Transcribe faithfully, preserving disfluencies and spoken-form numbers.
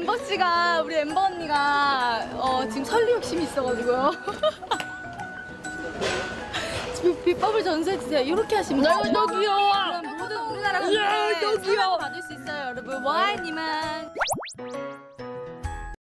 엠버 씨가 우리 엠버 언니가 어, 지금 설리 욕심이 있어가지고요. 지금 비법을 전수해 주세요. 이렇게 하시면 돼요. 너 귀여워. 그럼 모든 우리나라 야, 너 국민의 귀여워. 사랑을 받을 수 있어요, 여러분. 와인님은.